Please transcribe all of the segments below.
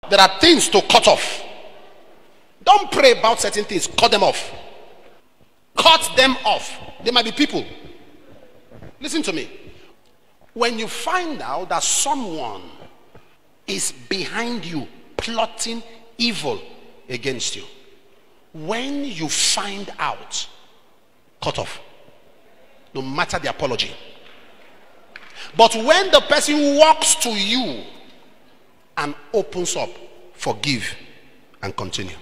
there are things to cut off. Don't pray about certain things. Cut them off. Cut them off. They might be people. Listen to me. When you find out that someone is behind you plotting evil against you, when you find out, cut off. No matter the apology. But when the person walks to you and opens up, forgive and continue.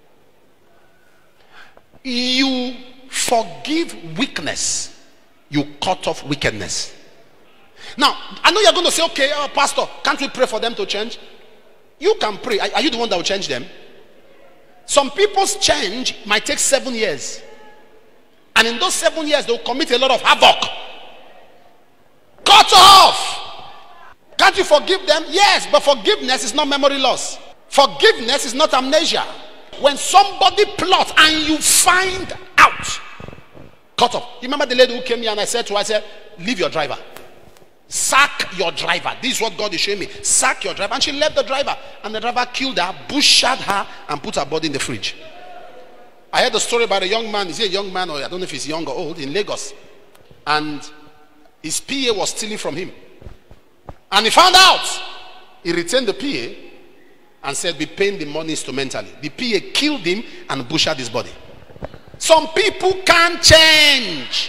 You forgive weakness, you cut off wickedness. Now, I know you're going to say, okay, pastor, can't we pray for them to change? You can pray. Are you the one that will change them? Some people's change might take 7 years. And in those 7 years, they'll commit a lot of havoc. Cut off. Can't you forgive them? Yes, but forgiveness is not memory loss. Forgiveness is not amnesia. When somebody plots and you find out, cut off. You remember the lady who came here and I said to her, I said, leave your driver. Sack your driver. This is what God is showing me. Sack your driver. And she left the driver. And the driver killed her, butchered her, and put her body in the fridge. I heard a story about a young man. Is he a young man, or I don't know if he's young or old, in Lagos. And his PA was stealing from him. And he found out. He retained the PA and said, be paying the money instrumentally. The PA killed him and butchered his body. Some people can't change.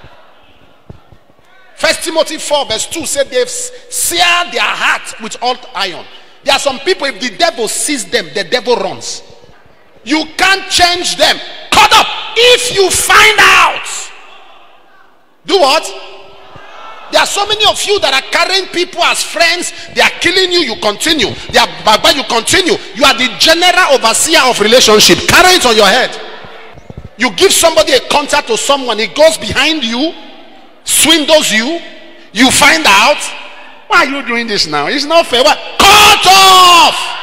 1 Timothy 4 verse 2 said they've seared their heart with hot iron. There are some people, if the devil sees them, the devil runs. You can't change them. Cut up. If you find out, do what? There are so many of you that are carrying people as friends. They are killing you, you continue. They are baba, you continue. You are the general overseer of relationship. Carry it on your head. You give somebody a contact to someone, he goes behind you, swindles you, you find out. Why are you doing this now? It's not fair. Cut off.